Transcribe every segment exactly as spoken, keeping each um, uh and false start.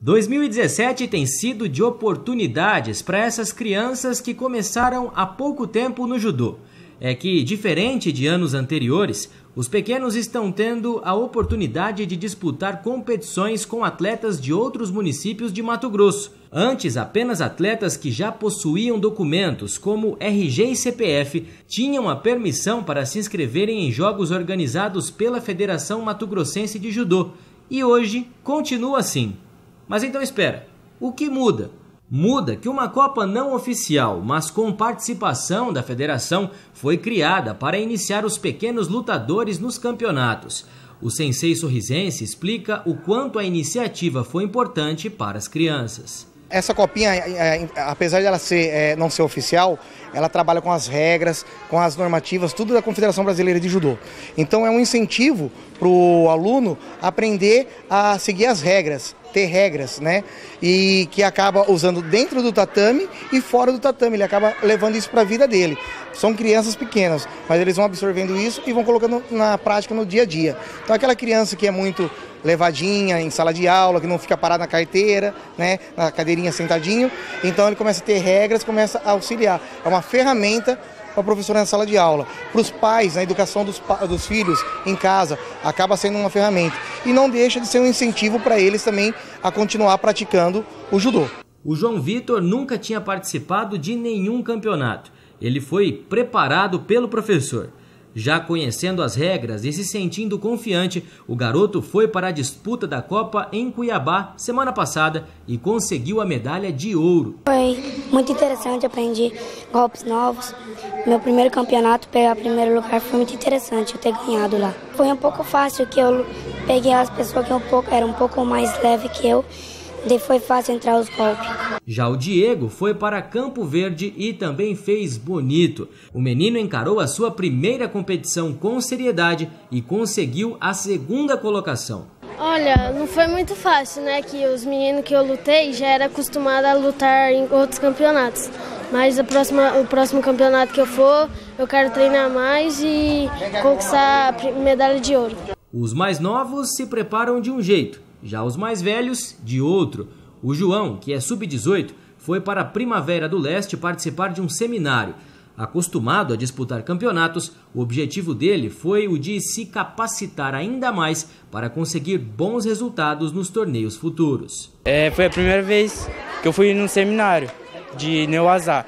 dois mil e dezessete tem sido de oportunidades para essas crianças que começaram há pouco tempo no judô. É que, diferente de anos anteriores, os pequenos estão tendo a oportunidade de disputar competições com atletas de outros municípios de Mato Grosso. Antes, apenas atletas que já possuíam documentos, como R G e C P F, tinham a permissão para se inscreverem em jogos organizados pela Federação Mato Grossense de Judô. E hoje continua assim. Mas então espera, o que muda? Muda que uma Copa não oficial, mas com participação da federação, foi criada para iniciar os pequenos lutadores nos campeonatos. O sensei sorrisense explica o quanto a iniciativa foi importante para as crianças. Essa copinha, apesar de ela ser, não ser oficial, ela trabalha com as regras, com as normativas, tudo da Confederação Brasileira de Judô. Então é um incentivo para o aluno aprender a seguir as regras, ter regras, né? E que acaba usando dentro do tatame e fora do tatame, ele acaba levando isso para a vida dele. São crianças pequenas, mas eles vão absorvendo isso e vão colocando na prática no dia a dia. Então aquela criança que é muito levadinha em sala de aula, que não fica parado na carteira, né, na cadeirinha sentadinho, então ele começa a ter regras, começa a auxiliar. É uma ferramenta para o professor na sala de aula. Para os pais, na educação dos, dos filhos em casa, acaba sendo uma ferramenta. E não deixa de ser um incentivo para eles também a continuar praticando o judô. O João Vitor nunca tinha participado de nenhum campeonato. Ele foi preparado pelo professor. Já conhecendo as regras e se sentindo confiante, o garoto foi para a disputa da Copa em Cuiabá semana passada e conseguiu a medalha de ouro. Foi muito interessante, aprendi golpes novos. Meu primeiro campeonato, pegar primeiro lugar, foi muito interessante eu ter ganhado lá. Foi um pouco fácil, que eu peguei as pessoas que um pouco, eram um pouco mais leve que eu. Daí foi fácil entrar os golpes. Já o Diego foi para Campo Verde e também fez bonito. O menino encarou a sua primeira competição com seriedade e conseguiu a segunda colocação. Olha, não foi muito fácil, né? Que os meninos que eu lutei já eram acostumados a lutar em outros campeonatos. Mas a próxima, o próximo campeonato que eu for, eu quero treinar mais e conquistar a medalha de ouro. Os mais novos se preparam de um jeito. Já os mais velhos, de outro. O João, que é sub dezoito, foi para a Primavera do Leste participar de um seminário. Acostumado a disputar campeonatos, o objetivo dele foi o de se capacitar ainda mais para conseguir bons resultados nos torneios futuros. É, foi a primeira vez que eu fui num seminário de Neuazá.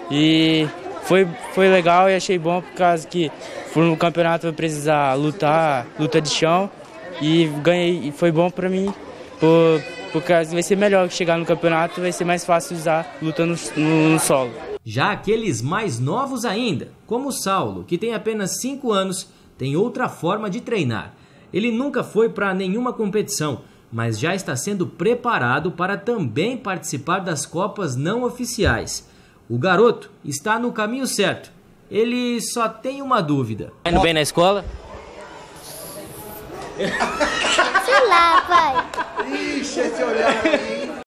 E foi, foi legal e achei bom por causa que fui no campeonato eu precisar lutar, luta de chão. E ganhei, e foi bom para mim, por, porque vai ser melhor que chegar no campeonato, vai ser mais fácil usar luta no, no, no solo. Já aqueles mais novos ainda, como o Saulo, que tem apenas cinco anos, tem outra forma de treinar. Ele nunca foi para nenhuma competição, mas já está sendo preparado para também participar das Copas não oficiais. O garoto está no caminho certo, ele só tem uma dúvida. Tá indo bem na escola? Sei lá, pai. Ixi, esse olhar aí.